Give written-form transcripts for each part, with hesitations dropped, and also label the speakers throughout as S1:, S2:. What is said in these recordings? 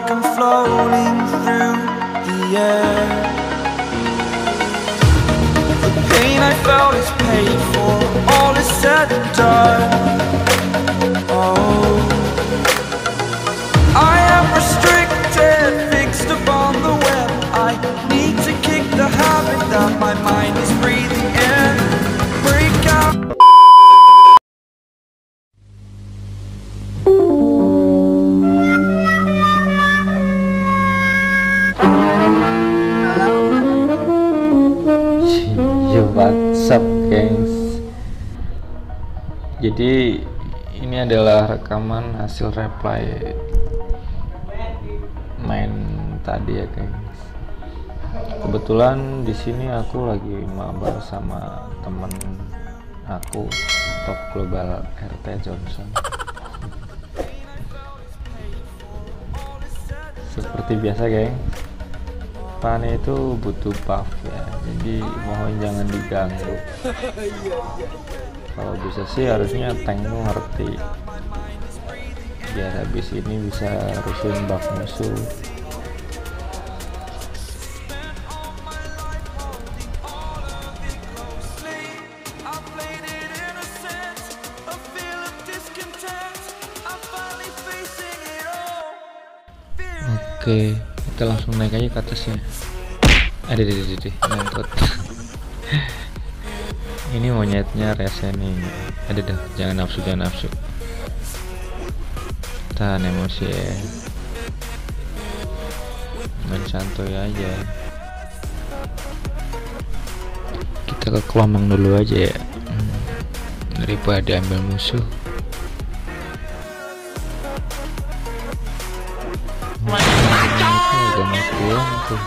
S1: like I'm floating through the air. The pain I felt is paid for, all is said and done. Oh, I am restricted, fixed upon the web. I need to kick the habit that my mind is breathing in. Break out.
S2: What's up, gengs? Jadi ini adalah rekaman hasil reply main tadi ya, gengs. Kebetulan di sini aku lagi mabar sama temen aku, top global RT Johnson. Seperti biasa, geng, Pane itu butuh buff ya, jadi mohon jangan diganggu. Kalau bisa sih harusnya tank tuh ngerti, biar habis ini bisa rusuhin buff musuh. Oke, kita langsung naik aja ke atasnya. Ada nangkut. Ini monyetnya rese nih. Ada dah, jangan nafsu. Tahan emosi ya. Main santuy aja. Kita ke kelompok dulu aja ya. Daripada ambil musuh. Udah mau pulang tuh.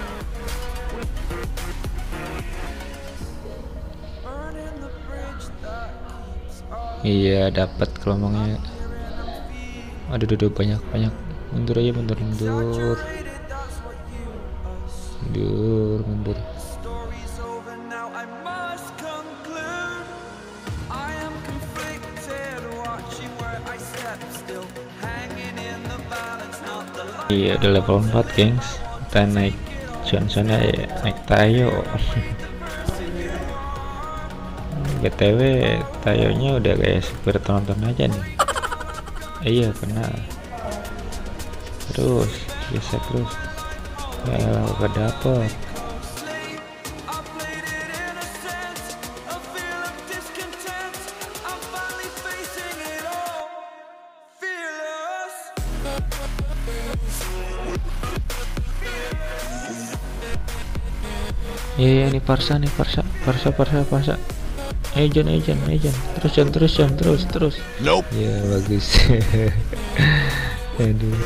S2: Iya, dapat kelompoknya. Aduh, banyak. Mundur aja, mundur. Iya, udah level 4, gengs. Kita naik Johnson ya, naik Tayo. BTW Tayonya udah kayak super tonton aja nih. Iya, kena. Terus gesek terus. Ya, gak dapet. Iya, ini Parsa. Ejen. Terus. Nope. Ya, bagus. Aduh.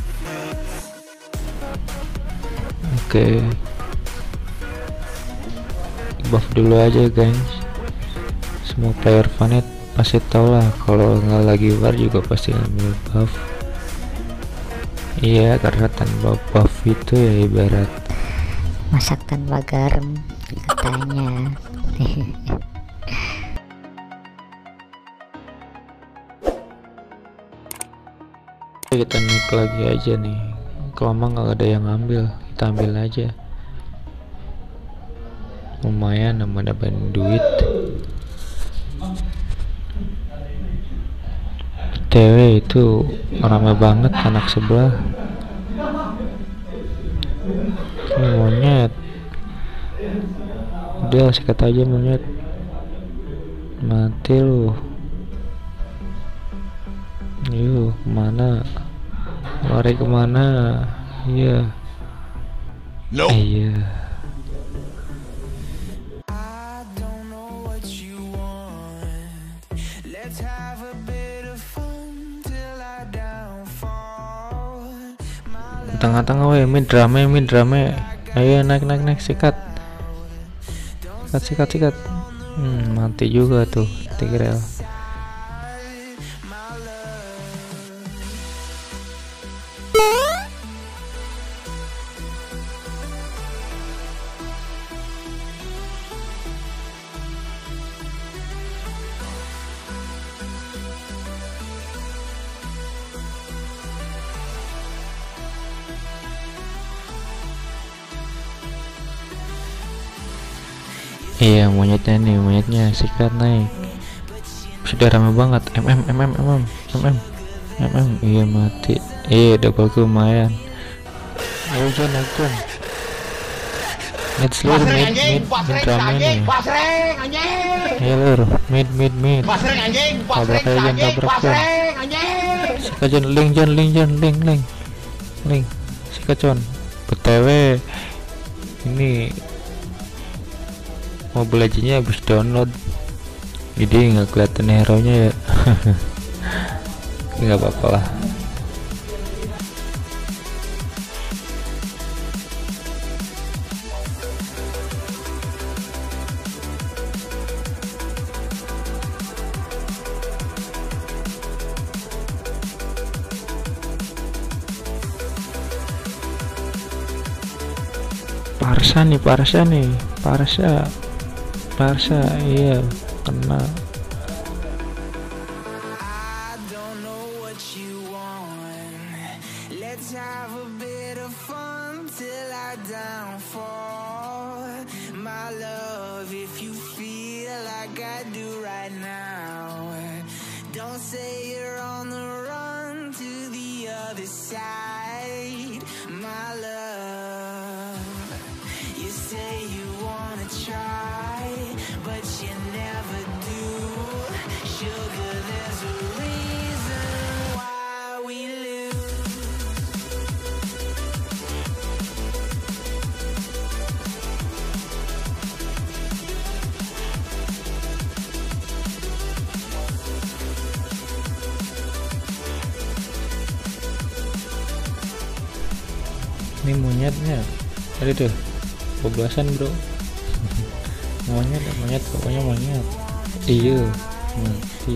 S2: Oke. Buff dulu aja, guys. Semua player Vanet pasti tau lah, kalau nggak lagi war juga pasti ambil buff. Iya, karena tanpa buff itu ya ibarat
S3: masak tanpa garam katanya.
S2: Kita naik lagi aja nih. Kalau emang nggak ada yang ngambil, kita ambil aja. Lumayan nama dapat duit. TW itu ramai banget anak sebelah. Ini monyet. Udah, sikat aja monyet. Mati lu. Yuk, kemana? Lari kemana? Iya.
S1: Nope.
S2: Iya. Tengah-tengah weh, mid rame. Ayo naik, sikat. Mati juga tuh Tigrel. Iya, monyetnya nih, monyetnya sikat naik. Sudah ramai banget. Iya mati. Iya, double kill lumayan. Ayo John, naik John. Mid seluruh mid rame nih. Ayo lur, mid. Tabrak aja John, tabrak John. Sikat John, link. Sikat John. BTW ini Mobile Legends-nya habis download, jadi nggak kelihatan hero nya ya. Nggak apa-apa lah. Parsa iya kena.
S1: I don't know what you want. Let's have a bit of fun till I downfall. My love, if you feel like I do right now, don't say you're on the run to the other side. My love, you say you wanna try, but you never do. Sugar, there's a reason why we lose.
S2: Ini monyetnya tadi tuh 12-an bro. monyet pokoknya monyet. Iya mati.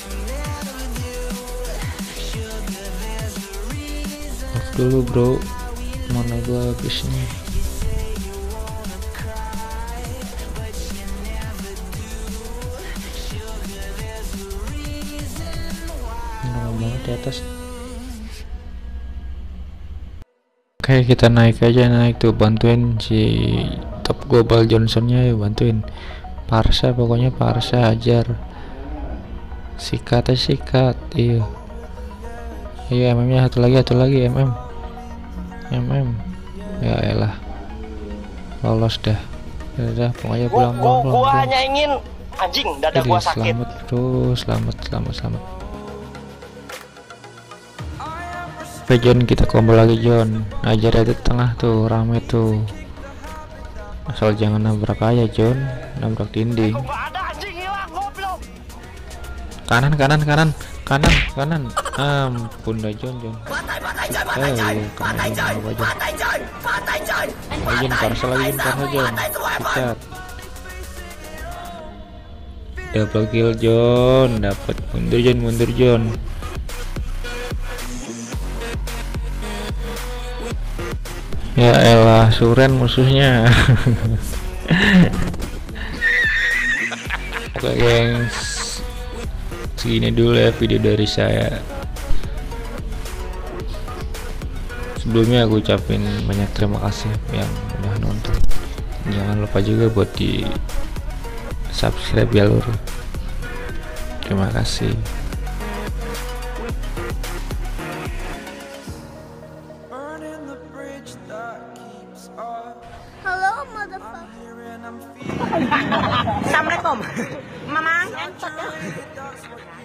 S2: Off dulu bro, mana gua habis nih. Lama banget di atas. Oke, kita naik tuh, bantuin si top global Johnsonnya ya, bantuin Parsa, pokoknya Parsa ajar, sikat. Iya MM-nya satu lagi MM ya elah, lolos dah. Udah pokoknya pulang.
S4: Gua hanya ingin anjing dada gua sakit.
S2: Selamat. Oke John, kita combo lagi John, ajar aja tengah tuh, rame tuh, asal jangan nabrak aja John, nabrak dinding. Kanan ampun dah John. John Parsa lagi John, sikat. Double kill John, dapat. Mundur John. Ya elah, Suren musuhnya. Oke gengs, segini dulu ya video dari saya. Sebelumnya aku ucapin banyak terima kasih yang udah nonton. Jangan lupa juga buat di subscribe ya lur. Terima kasih.
S5: Hello, motherfucker.
S4: Assalamualaikum. Mamang.